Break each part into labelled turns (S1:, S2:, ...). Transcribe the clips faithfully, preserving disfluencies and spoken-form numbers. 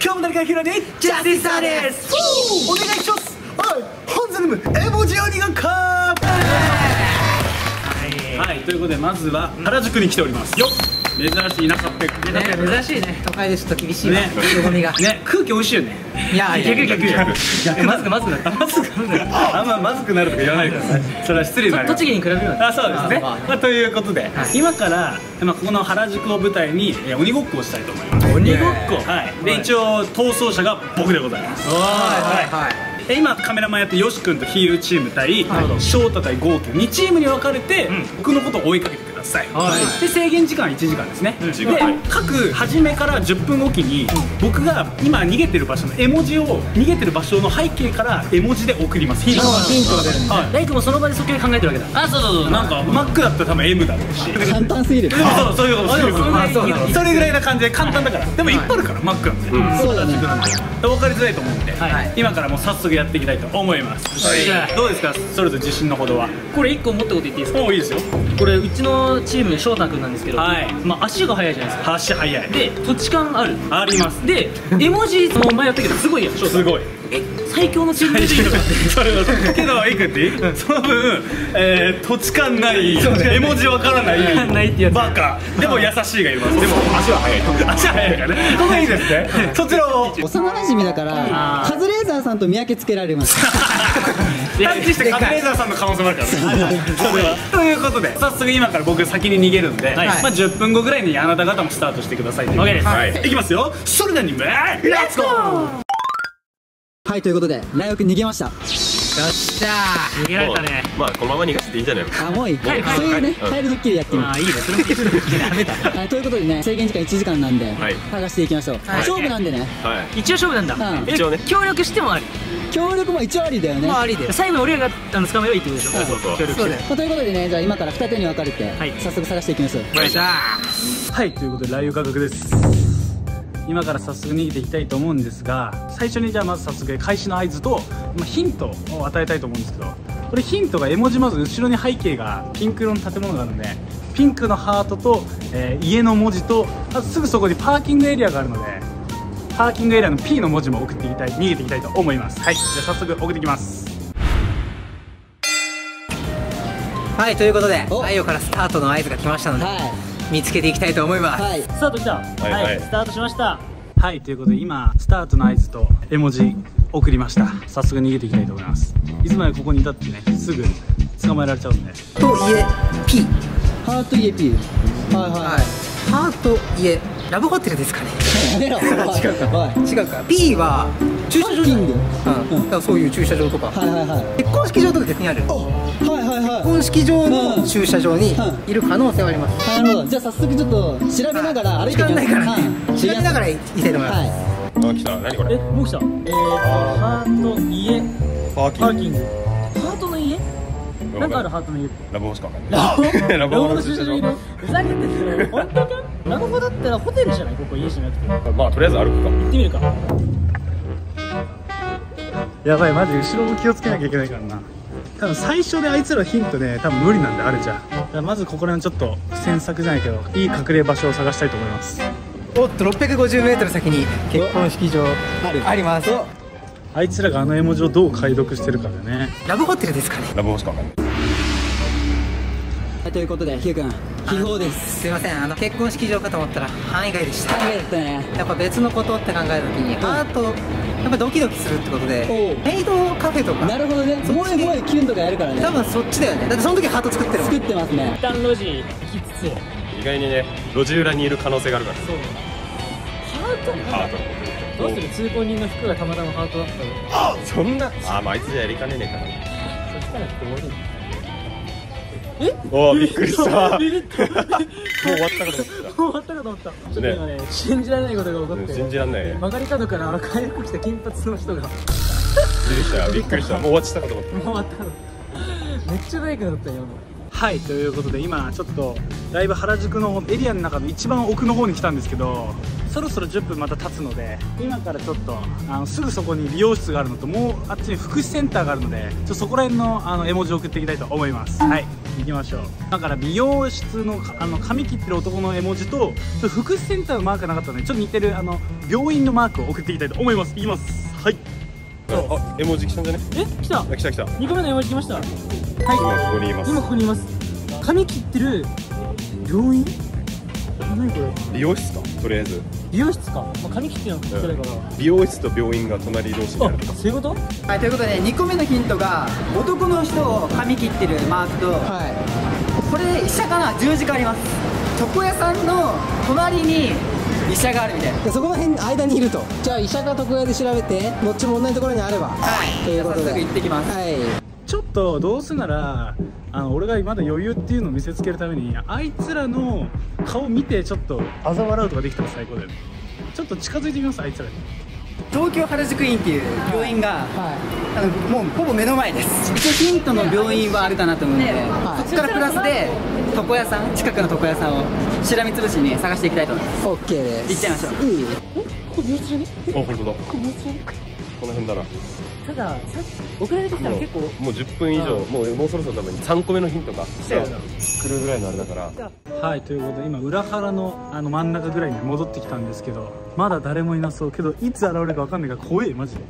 S1: 今日も誰かヒロに
S2: ジャスティスさんです。
S1: お願いします。はい、本日のエモジ鬼がカープ。はい、ということでまずは原宿に来ておりますよ。珍しい田舎って
S2: ね、珍しいね。都会でちょっと厳しいね。人混みが
S1: ね、空気美味しいよね。
S2: いや、逆逆逆逆。まずくまずくなった。
S1: まずくあんままずくなるとか言わないでください。それは失礼になる。
S2: 栃木に比べると。
S1: あ、そうですね。まあということで今からまあここの原宿を舞台に鬼ごっこをしたいと思います。
S2: 鬼ごっこ。
S1: はい。で一応逃走者が僕でございます。
S2: はいはい。
S1: 今カメラマンやってよし君とヒールチーム対翔太対ゴーくんにチームに分かれて僕のことを追いかけてください。で制限時間はいちじかんですね。で各初めからじゅっぷんおきに僕が今逃げてる場所の絵文字を逃げてる場所の背景から絵文字で送ります。ヒントが出るんで、
S2: ライクもその場で即興で考えてるわけだ。あ、そうそうそう。
S1: なんかマックだったら多分 エム だろうし、
S3: 簡単すぎる。
S1: でもそうそういうことそういうことそれぐらいな感じで簡単だから。でもいっぱいあるからマックなんで、そうだね、分かりづらいと思うんで今からもう早速やっていきたいと思います。どうですか、それぞれ自信のほどは。
S2: これいっこ持ったこと言っていいですか。
S1: お、いいですよ。
S2: これうちのチーム翔太君なんですけど、まあ足が速いじゃないですか。
S1: 足速い
S2: で土地勘ある
S1: あります。
S2: で絵文字その前やったけどすごいやん。
S1: すごい。
S2: え、最強のチームメイトいるかって。
S1: それはけどいくっていい、その分土地勘ない絵文字わからないバカでも優しいがいます。でも足は速い足は速いからね。ここいいですね。そちらを
S3: 幼馴染だからカズレーザーさんと見分けつけられます。
S1: タッチしてカズレーザーさんの可能性もあるからね。ということで早速今から僕先に逃げるんで、まあじゅっぷんごぐらいにあなた方もスタートしてください。 OK です。いきますよ。それではにレッツゴー。
S3: はい、ということでライオくん逃げました。
S2: よっしゃー、逃げられたね。
S4: まあこのまま逃がしていいんじゃないの。
S3: あ、もういい。そういうね、カエルドッキリやってみる。
S2: あ、いいね。それもダメだ。
S3: はい、ということでね、制限時間いちじかんなんで剥がしていきましょう。勝負なんでね。
S2: 一応勝負なんだ。
S4: 一応ね。
S2: 協力してもあり。
S3: 協力も一応ありだよね。
S2: まあありで。最後に俺らが捕まえばいいってことでしょ。
S4: そうそうそう。
S2: 協力して。
S3: ということでね、じゃあ今から二手に分かれて早速探していきましょう。
S2: よっしゃ
S1: ー。はい、ということで雷雨価格です。今から早速逃げていきたいと思うんですが、最初にじゃあまず早速開始の合図と、まあ、ヒントを与えたいと思うんですけど、これヒントが絵文字、まず後ろに背景がピンク色の建物があるのでピンクのハートと、えー、家の文字と、あとすぐそこにパーキングエリアがあるのでパーキングエリアの P の文字も送っていきたい、逃げていきたいと思います。はい、じゃあ早速送っていきます。
S2: はい、ということでライオからスタートの合図が来ましたので、見つけていきたいと思います。
S1: スタートきた。
S4: はい、
S1: スタートしました。はい、ということで今スタートの合図と絵文字送りました。早速逃げていきたいと思います。いつまでここにいたってね、すぐ捕まえられちゃうんで。
S2: と家 P、
S3: ハート家 P、 はいはい、
S2: ハート家ラブホテルですかね。
S3: 違うか、
S2: 違うか。 P は駐車場。そういう駐車場とか結婚式場とか逆にある。結婚式場の駐車場にいる可能性はあります。
S3: なるほど。じゃあ早速ちょっと調べながら歩いていきます。時間ないからね、調べながら行きたいと思います。
S4: あ、来た。何これ。
S1: え、もう来た。えーとハート家
S4: パーキング。
S1: ハートの家なんかある。ハートの家
S4: ラブホしかわかんない。ラブホの駐車場。
S1: ふざけてる。本当か。ラブホだったらホテルじゃない、ここ家じゃなくて。
S4: まあとりあえず歩くか。
S1: 行ってみるか。やばい、マジ後ろも気をつけなきゃいけないからな。多分最初であいつらヒントね、多分無理なんであるじゃん。だからまずここら辺ちょっと詮索じゃないけどいい隠れ場所を探したいと思います。
S2: おっと、ろっぴゃくごじゅうメートル先に結婚式場あります。
S1: あいつらがあの絵文字をどう解読してるかだね。
S2: ラブホテルですかね。
S4: ラブホしかわかんない。
S3: はい、ということでヒュー君秘宝です。
S2: すいません、あの結婚式場かと思ったら範囲外でした。
S3: 範囲外だったね。
S2: やっぱ別のことって考えた時にハートやっぱドキドキするってことでメイドカフェとか。な
S3: るほどね。もうもうキュンとかやるからね。
S2: 多分そっちだよね。だってその時ハート作ってるもん。
S3: 作ってますね。
S1: 一旦路地行きつつ
S4: 意外にね、路地裏にいる可能性があるから。
S1: そう。ハート
S4: ハート
S1: どうする。通行人の服がたまたまハートだったら。
S4: あ、そんな。あ、まああいつじゃやりかねねえから。
S1: そしたらちょっともういい。
S4: え？おお、びっくりした。
S1: ビビった。もう
S4: 終わったかと思った。
S1: もう終わったかと思った。ちょっと今ね、信じられないことが起こって。
S4: 信じられない。
S1: 曲がり角からあの回復した金髪の人が。
S4: びっくりした。びっくりした。もう終わっちゃったかと思った。
S1: もう終わったかと思った。めっちゃバイクだったよ。はい、ということで今ちょっとだいぶ原宿のエリアの中の一番奥の方に来たんですけど、そろそろじゅっぷんまた経つので今からちょっとあのすぐそこに美容室があるのともうあっちに福祉センターがあるのでちょっとそこら辺のあの絵文字を送っていきたいと思います。はい。 行きましょう。だから美容室のあの髪切ってる男の絵文字とちょっと福祉センターのマークがなかったので、ちょっと似てるあの病院のマークを送っていきたいと思います。いきます。はい。
S4: あ、絵文字来たんじゃね？
S1: え、来た。
S4: あ、来た来た。
S1: にこめの絵文字来ました。はい。
S4: 今ここにいます。
S1: 今ここにいます。髪切ってる病院？何これ？
S4: 美容室か、とりあえず。
S1: 美容室か。まあ、髪切ってるのかそれから。
S4: 美容室と病院が隣同士にあるとか。
S1: そういうこと？
S2: はい、ということでにこめのヒントが男の人を髪切ってるマークと、
S3: は
S2: これ医者かな、十字架あります。床屋さんの隣に医者があるみたいな。
S3: いでそこの辺間にいると。じゃあ医者か床屋で調べてどっちも同じところにあれば、
S2: はい、
S3: ということで
S2: 早速行ってきます。
S3: はい。
S1: ちょっとどうせならあの俺がまだ余裕っていうのを見せつけるためにあいつらの顔見てちょっと嘲笑うとかできたら最高だよね。ちょっと近づいてみます。あいつらに。
S2: 東京原宿院っていう病院が、
S3: は
S2: あのもうほぼ目の前です。一応ヒントの病院はあるかなと思うので、
S3: はい
S2: そこからプラスで床屋さん、近くの床屋さんをしらみつぶしに探していきたいと思います。
S3: い。オッケーです。
S2: 行っちゃいましょう。
S3: いい。
S1: ここ美容室じゃね？
S4: あ、本当だ。
S1: ここ美容室じゃね？
S4: この辺だな。
S1: たださ送られてきたら結構
S4: もうもうじゅっぷん以上、もうもうそろそろ多分さんこめのヒントが来るぐらいのあれだから。
S1: はい、ということで今裏原のあの真ん中ぐらいに戻ってきたんですけど、まだ誰もいなそうけどいつ現れるか分かんないから怖い。マジで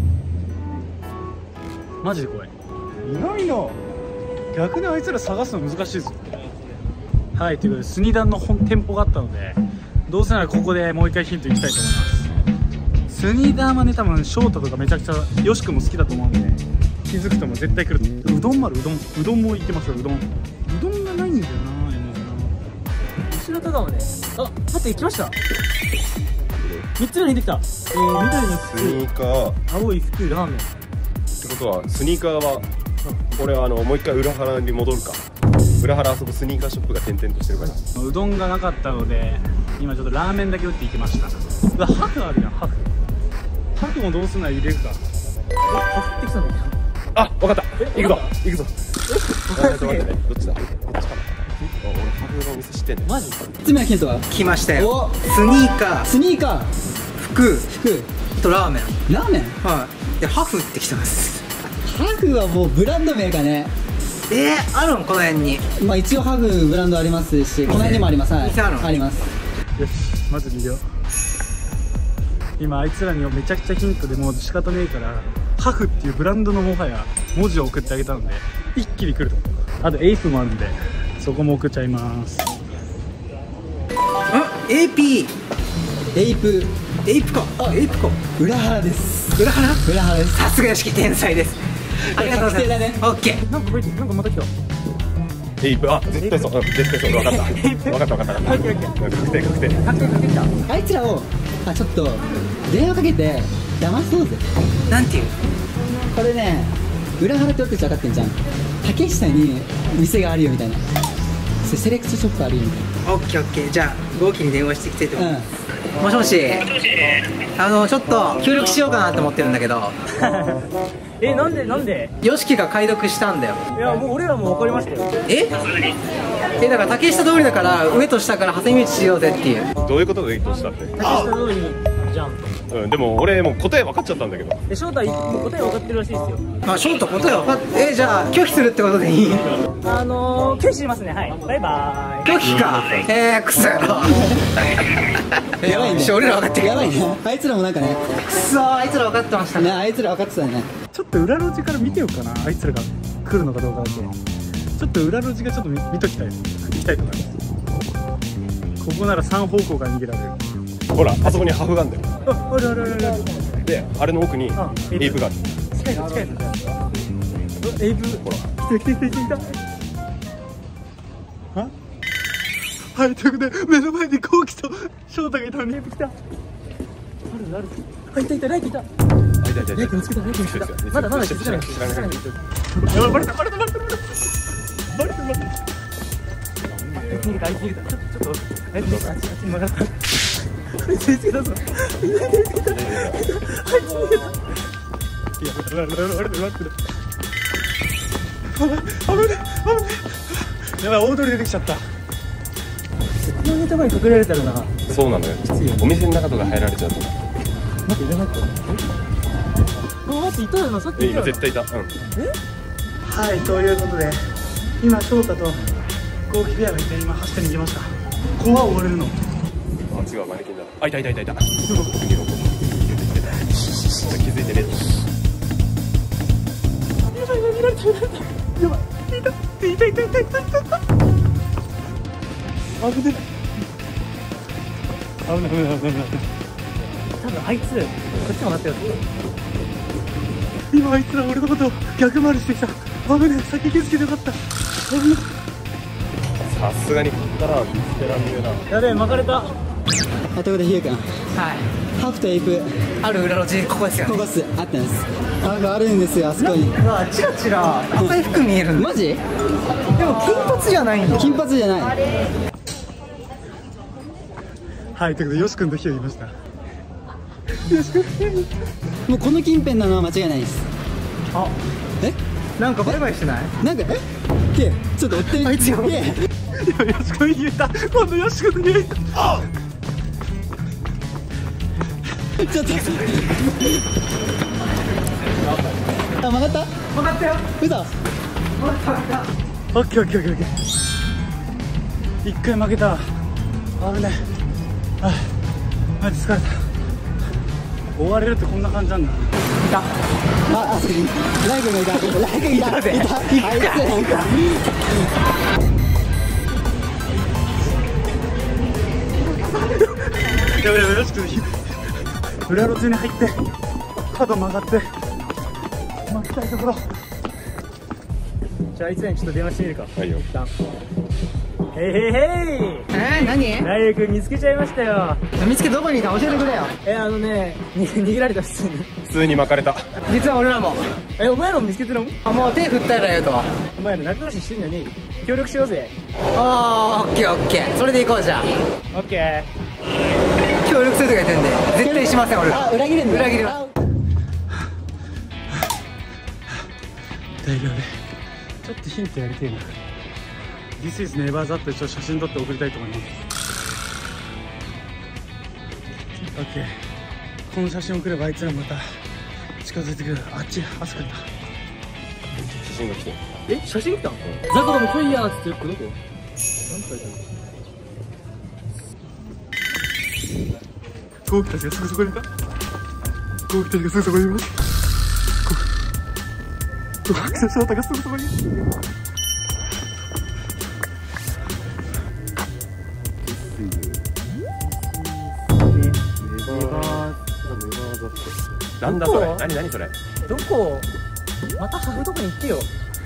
S1: マジで怖い。いないな。逆にあいつら探すの難しいですよ。はい、ということでスニダンの本店舗があったので、どうせならここでもう一回ヒントいきたいと思います。スニダンはね、多分翔太とかめちゃくちゃよしくんも好きだと思うんで気づくとも絶対来ると。うどん丸、うどんうどんも行ってますよ。うどんうどんがないんだよな。後ろとかもね、あ、待って、来ました。みっつ目に出てきた。えー、緑の
S4: スニーカー
S1: 青い服、ラーメン。
S4: ってことはスニーカーは俺はあのもう一回裏原に戻るか。裏原あそこスニーカーショップが点々としてるから。
S1: うどんがなかったので今ちょっとラーメンだけ打っていきました。うわ、ハフあるやん。ハフハフもどうすんなら入れるか。え、ハフってきたんだけど。
S4: あ、わかった。行くぞ行くぞ。
S1: え、
S4: 待って待って、どっちだこっちかな。俺ハブのお店知ってんねん。
S1: マジ？
S3: みっつめのヒントは
S2: 来ましたよ。
S3: お
S2: スニーカー、
S3: スニーカー、
S2: 服、
S3: 服、
S2: あとラーメン。
S3: ラーメン。
S2: はい。でハフって来てます。
S3: ハフはもうブランド名かね。
S2: えー、あるのこの辺に。
S3: まあ一応ハフブランドありますし、この辺にもあります。はい。
S2: 店あるの？
S3: あります。
S1: よし、まず見よう。今あいつらにめちゃくちゃヒントでもう仕方ねえからハフっていうブランドのもはや文字を送ってあげたので一気に来ると。あとエイプもあるんでそこも送っちゃいます。
S2: あ、エーピー、
S3: エイプ、
S2: エイプか。あ、エイプか。
S3: 裏原です。
S2: 裏原？
S3: 裏原です。
S2: さすがよしき天才です。ありがとうございます。
S3: 確定だね。
S2: オッケー。
S1: なんかこれなんかまた来た。
S4: エイプ、あ、絶対そう、うん絶対そう、分かった分かった分かった分かった。確定確定。
S1: 確定確定きた。
S3: あいつらをあちょっと電話かけて騙そうぜ。
S2: なんていう？
S3: これね、裏原って俺たち分かってんじゃん。竹下に店があるよみたいな。それセレクトショップあるよみたい
S2: オッケーオッケー。じゃあ合気に電話していきたいと思い
S3: な。
S2: ます。もしもし。あのちょっと協力しようかなと思ってるんだけど。
S1: え、なんでなんで？
S2: ヨシキが解読したんだよ。
S1: いやもう俺らも分かりましたよ。
S2: え？え、だから竹下通りだから上と下から挟み撃ちしようぜっていう。
S4: どういうことでどうしたって。
S1: 竹下通りにじゃん。
S4: うん、でも俺もう答え分かっちゃったんだけど。
S1: え、翔太もう答え分かってるらしいですよ。
S2: まあショート答え分かっえ、じゃあ拒否するってことでいい？
S1: あのー、拒否しますね。はい、バイバーイ。
S2: 拒否か。えー、クソ野郎。
S3: やばいね。
S2: 俺ら分かってる。
S3: やばいね。あいつらもなんかね、
S2: くそー、あいつら分かってました
S3: ね、
S2: ね。
S3: あいつら分かってたね。
S1: ちょっと裏路地から見てようかな。あいつらが来るのかどうかだけ。ちょっと裏路地がちょっと 見, 見ときたい。行きたいと思います。ここなら三方向から逃げられる。
S4: ほら、あそこにハフがあるんだよ。
S1: あ、あるあるあるある。
S4: で、あれの奥に
S1: あ
S4: エイプがある。
S1: 近いぞ近いぞ。エイプ、ほら。来た来た来た来た。は？はい、ということで目の前にコウキと翔太がいたのにエイプ来た。あるある。あ、いたいた、ライキいた。
S4: あ、いたいたいた。
S1: ライキ見つけた、ライキ見つけた。まだまだ気づかない。
S4: 知らない。
S1: やばい、バレたバレたバレたバレたバレたバレたバレた。あいつ逃げた、あいつ逃げた。ちょっとちょっとあいつ逃げた。あっちあっちに曲がった。あいつ見つけたぞ。あいつ逃げた。あいつ逃げた。いや、バレたバレたバレたバレた。危ない危ない危ない。やばい、大通り出てきちゃった。この頭に隠れられたらな。
S4: そうなのよ。お店の中とか入られちゃうと。
S1: 待って、いらなかった。あ、待って、いたよな、さっきいたよな。
S4: 今絶対いた。うん。
S1: はい、ということで今翔太とゴーキペアがいて今走って逃げました。怖追われるの。
S4: あ、違う、マネキンだ。あ、いたいたいたいた。気づいてね。
S1: やばい、見られた、見られた。やばい、いた、いたいたいたいたいた。危ねえ。危ない危ない危ない危ない。多分あいつこっちもなってる。今あいつら俺のことを逆回りしてきた。危ねえ、先気づけてよかった。危ね
S4: さすがにこったら見つけらんねえな。
S1: え。やべえ、巻かれた。
S3: あ、ということでひゆくん、
S2: はい
S3: ハーフとエイプ
S2: ある裏路地ここですよね。
S3: ここっす、あったんです。なんかあるんですよ、あそこに。
S2: うわチラチラ赤い服見えるんだ。
S3: マジ？
S2: でも金髪じゃないんだ。
S3: 金髪じゃない。
S1: はい、ということでよし君とひよいました。
S3: もうこの近辺なのは間違いないです。
S2: あ、
S3: え？
S2: なんかバイバイしてない？
S3: なんかえ？けちょっと追ってみ
S2: あいつよ。
S3: け
S1: いや、よし君言えた。今度よし君と言えた。
S3: ちょっとあ、曲がった
S2: 分かったよ。
S3: 嘘。
S1: オッケーオッケーオッケーオッケー。一回負けた。危ねえ。あ、マジ疲れた。追われるってこんな感じなんだ。
S3: あ、あそこにライ君がいた。ライ君いた。いた。いた。あいつなんか。
S1: やばいやばい、よし君裏路地に入って角曲がって巻きたいところ。じゃああいつらにちょっと電話してみるか。
S4: はいよ。
S1: へいへいへい。
S2: えー、何？
S1: ライユ君見つけちゃいましたよ。
S2: 見つけどこにいた？教えてくれよ。
S1: え、あのね、に逃げられた、普通に。
S4: 普通に巻かれた。
S2: 実は俺らも。
S1: え、お前らも見つけてるの？
S2: あ、もう手振ったらよと。
S1: お前ら仲良ししてんのに協力しようぜ。
S2: あー、オッケーオッケー。それで行こうじゃあ。
S1: オッケー。
S2: 協力するとか言ってるんで絶対しません俺ら。
S3: あ、裏切るんだ。
S2: 裏切る。
S1: 大量でちょっとヒントやりてえな。 This is never that でちょっと写真撮って送りたいと思います。 OK、 この写真送ればあいつらまた近づいてくる。あっち、あそこにいた。
S4: 写真が来て。
S1: え、写真来たん？ザコでも来いやーっつって。これどこ？何書いてある？ゴーキたちがすぐそこにいた。ゴーキたちがすぐそこにいます。ゴーキたちのがすぐそこにいる。
S4: なんだそれ。何何それ。
S2: どこ？またハフどこに行ってよ。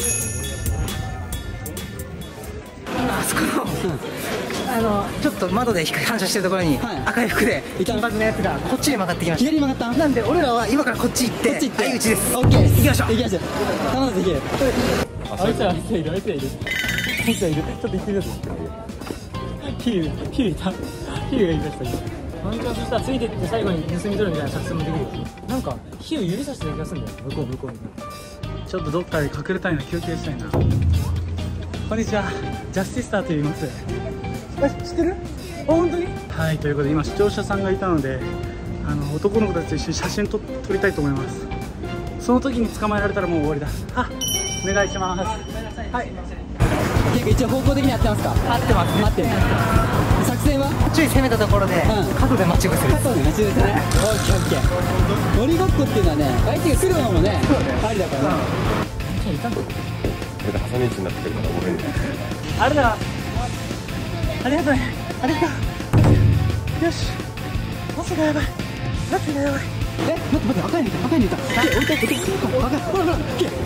S2: 今あそこのあのちょっと窓で光反射してるところに
S3: はい
S2: 赤い服で金髪のやつがこっちに曲がってきました。
S3: 左に曲がった。
S2: なんで俺らは今からこっち行って
S3: こっち行って
S2: 相打ちです。
S3: オッケーです。
S2: 行きましょう。
S3: 行きましょう。頼んでいける。
S1: あいつら、あいつらいる、あいつらいる。あいつらいる。ちょっと行ってみようぜ。ヒュー、ヒューいた。ヒューがいました、今。ワンチャンそしたらついてって最後に盗み取るみたいな作戦もできるよ。なんか、ヒュー指さしてる気がするんだよ。向こう、向こうに。ちょっとどっかで隠れたいな、休憩したいな。こんにちは。ジャスティスターと言います。あ、知ってる？あ、本当に？はい、ということで今視聴者さんがいたので、あの男の子たちと一緒に写真と撮りたいと思います。その時に捕まえられたらもう終わりだ。あ、お願いします。はい。
S3: 結構一応方向的にやってますか？
S2: 合ってますね。
S3: 合ってる。作戦は？
S2: ちょい攻めたところで
S3: うん
S2: 角で待ち伏せる。
S3: そうね、待ち伏せね。オッケーオッケー。鬼ごっこっていうのはね、相手が来るのもね、ありだからね。
S2: いたんだ。
S4: これで挟み撃ちになってくるからごめんね。
S1: あれだ。ありがとうね。ありがとう。よし。マスがやばい。マスがやばい。
S3: え、待って待って、赤いのいた、赤いのいた。オッケー、置いて、置いて、赤い、ほらほら、オッケー。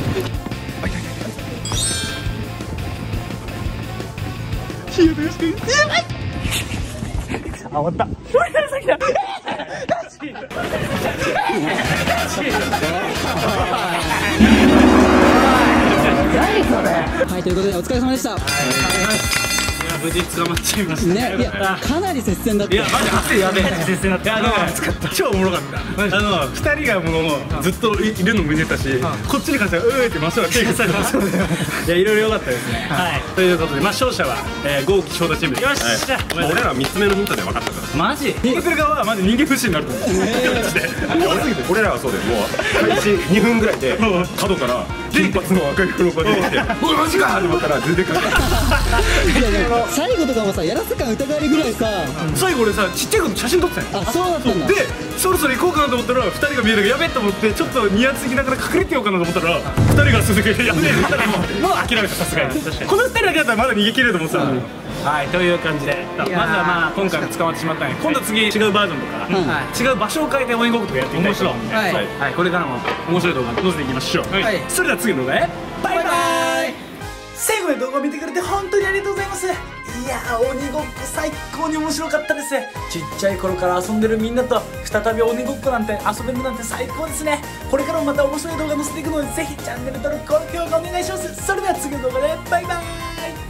S1: ヒールよしくん。やばい。あ、終わった。俺から先だ。
S3: はい、ということでお疲れ様でした。
S1: 無事捕まっちゃいました
S3: ね、いや、かなり接戦だった。
S1: いや、マジ汗やべえ。接戦だった。あの、超おもろかった。あの、二人がもうずっといるのも見てたし、こっちに関してはうーって真っ白手がされてました。いや、いろいろ良かったですね。はい。ということで、まあ勝者はゴーキ翔太チーム。よし。じゃあ、
S4: 俺らみっつめのヒントで分かったから。
S1: マジ？逃げてる側はマジ人間不信になると思う。
S4: 俺らはそうだよ。もう開始にふんぐらいで角から金髪の若い子の子が出てきて「おいマジか!」と思ったら全然かかない
S3: いやでも最後とかもさやらせ感疑われぐらいさ、
S1: 最後俺さちっちゃい子と写真撮ってたよ。
S3: あそうだったんだ。
S1: でそろそろ行こうかなと思ったらふたりが見えたからやべえと思ってちょっとニヤつきながら隠れてようかなと思ったらふたりが続けてやべえって言ったらもうもう諦めたさすがに。このふたりだけだったらまだ逃げ切れると思ってたのに。はいという感じでまずはまあ今回も捕まってしまったんで今度次違うバージョンとか違う場所を変えて鬼ごっことかやってみたいと思うんで、
S2: はい
S1: はいこれからも面白い動画載せていきましょう。
S2: はい
S1: それでは次の動画へバイバイ。
S5: 最後まで動画を見てくれて本当にありがとうございます。いやー鬼ごっこ最高に面白かったです。ちっちゃい頃から遊んでるみんなと再び鬼ごっこなんて遊べるなんて最高ですね。これからもまた面白い動画載せていくのでぜひチャンネル登録高評価お願いします。それでは次の動画でバイバイ。